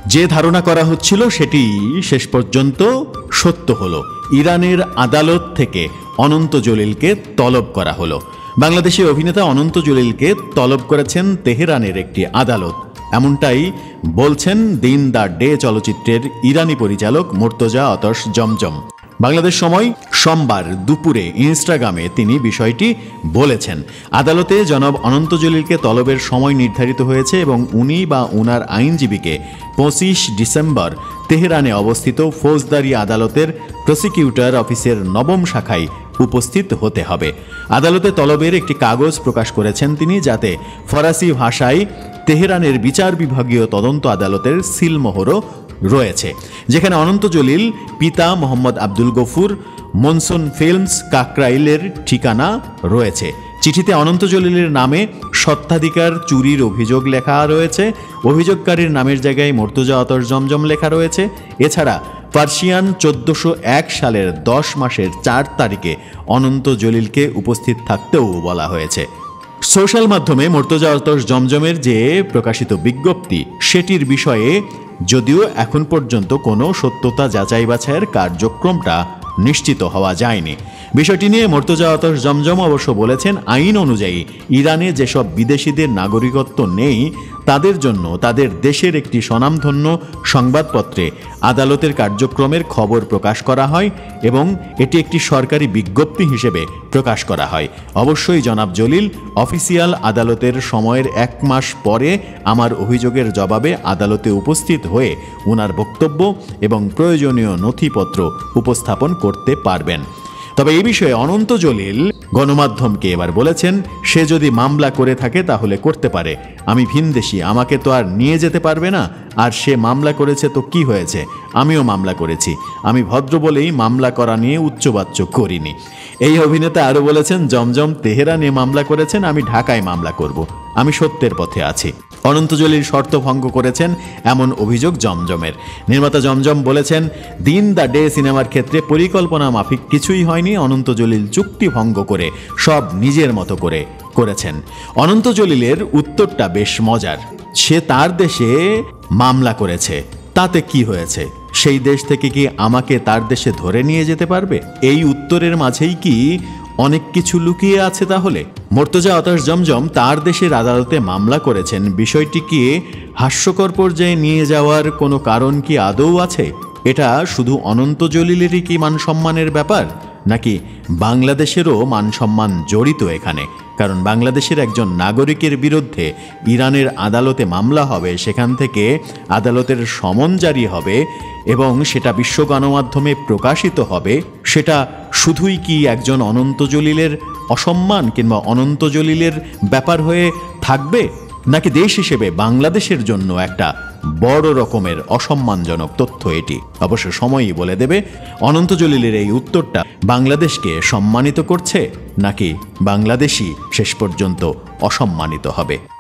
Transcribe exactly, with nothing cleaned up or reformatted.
যে ধারণা করা হচ্ছিল সেটি শেষ পর্যন্ত সত্য হলো। ইরানের আদালত থেকে অনন্ত জলিলকে তলব করা হলো। বাংলাদেশি অভিনেতা অনন্ত জলিলকে তলব করেছেন তেহরানের একটি আদালত, এমনটাই বলছেন দিন দ্য ডে চলচ্চিত্রের ইরানি পরিচালক মুর্তজা অতশ জমজম। বাংলাদেশ সময় সোমবার দুপুরে ইনস্টাগ্রামে তিনি বিষয়টি বলেছেন। আদালতে জনাব অনন্ত জলিলকে তলবের সময় নির্ধারিত হয়েছে এবং উনি বা উনার আইনজীবীকে পঁচিশ ডিসেম্বর তেহরানে অবস্থিত ফৌজদারি আদালতের প্রসিকিউটর অফিসের নবম শাখায় উপস্থিত হতে হবে। আদালতে তলবের একটি কাগজ প্রকাশ করেছেন তিনি, যাতে ফরাসি ভাষায় তেহরানের বিচার বিভাগীয় তদন্ত আদালতের সিলমোহরও রয়েছে, যেখানে অনন্ত জলিল পিতা মোহাম্মদ আব্দুল গফুর, মনসুন ফিল্মস, কাকরাইলের ঠিকানা রয়েছে। চিঠিতে অনন্ত জলিলের নামে স্বত্বাধিকার চুরির অভিযোগ লেখা রয়েছে। অভিযোগকারীর নামের জায়গায় মুর্তজা অতশ জমজম লেখা রয়েছে। এছাড়া পার্সিয়ান চোদ্দশো এক সালের দশ মাসের চার তারিখে অনন্ত জলিলকে উপস্থিত থাকতেও বলা হয়েছে। সোশ্যাল মাধ্যমে মুর্তজা অতশ জমজমের যে প্রকাশিত বিজ্ঞপ্তি, সেটির বিষয়ে যদিও এখন পর্যন্ত কোনো সত্যতা যাচাই বাছাইয়ের কার্যক্রমটা নিশ্চিত হওয়া যায়নি। বিষয়টি নিয়ে মুর্তজা অতশ জমজম অবশ্য বলেছেন, আইন অনুযায়ী ইরানে যেসব বিদেশিদের নাগরিকত্ব নেই তাদের জন্য তাদের দেশের একটি স্বনামধন্য সংবাদপত্রে আদালতের কার্যক্রমের খবর প্রকাশ করা হয় এবং এটি একটি সরকারি বিজ্ঞপ্তি হিসেবে প্রকাশ করা হয়। অবশ্যই জনাব জলিল অফিসিয়াল আদালতের সময়ের এক মাস পরে আমার অভিযোগের জবাবে আদালতে উপস্থিত হয়ে ওনার বক্তব্য এবং প্রয়োজনীয় নথিপত্র উপস্থাপন করতে পারবেন। তবে এই বিষয়ে অনন্ত জলিল গণমাধ্যমকে এবার বলেছেন, সে যদি মামলা করে থাকে তাহলে করতে পারে, আমি ভিনদেশি, আমাকে তো আর নিয়ে যেতে পারবে না, আর সে মামলা করেছে তো কি হয়েছে, আমিও মামলা করেছি, আমি ভদ্র বলেই মামলা করা নিয়ে উচ্চবাচ্য করিনি। এই অভিনেতা আরও বলেছেন, জমজম তেহরানে মামলা করেছেন, আমি ঢাকায় মামলা করব, আমি সত্যের পথে আছি। অনন্ত জলিল শর্ত ভঙ্গ করেছেন এমন অভিযোগ জমজমের। নির্মাতা জমজম বলেছেন, দিন দ্য ডে সিনেমার ক্ষেত্রে পরিকল্পনা মাফিক কিছুই হয়নি, অনন্ত জলিল চুক্তি ভঙ্গ করে সব নিজের মতো করে করেছেন। অনন্ত জলিলের উত্তরটা বেশ মজার। সে তার দেশে মামলা করেছে, তাতে কি হয়েছে? সেই দেশ থেকে কি আমাকে তার দেশে ধরে নিয়ে যেতে পারবে? এই উত্তরের মাঝেই কি অনেক কিছু লুকিয়ে আছে? তাহলে মুর্তজা অতশ জমজম তার দেশের আদালতে মামলা করেছেন, বিষয়টি কি হাস্যকর পর্যায়ে নিয়ে যাওয়ার কোনো কারণ কি আদৌ আছে? এটা শুধু অনন্ত জলিলেরই কি মান সম্মানের ব্যাপার, নাকি বাংলাদেশেরও মান সম্মান জড়িত এখানে? কারণ বাংলাদেশের একজন নাগরিকের বিরুদ্ধে ইরানের আদালতে মামলা হবে, সেখান থেকে আদালতের সমন জারি হবে এবং সেটা বিশ্ব গণমাধ্যমে প্রকাশিত হবে, সেটা শুধুই কি একজন অনন্ত জলিলের অসম্মান কিংবা অনন্ত জলিলের ব্যাপার হয়ে থাকবে, নাকি দেশ হিসেবে বাংলাদেশের জন্য একটা বড় রকমের অসম্মানজনক তথ্য? এটি অবশ্য সময়ই বলে দেবে অনন্ত জলিলের এই উত্তরটা বাংলাদেশকে সম্মানিত করছে নাকি বাংলাদেশই শেষ পর্যন্ত অসম্মানিত হবে।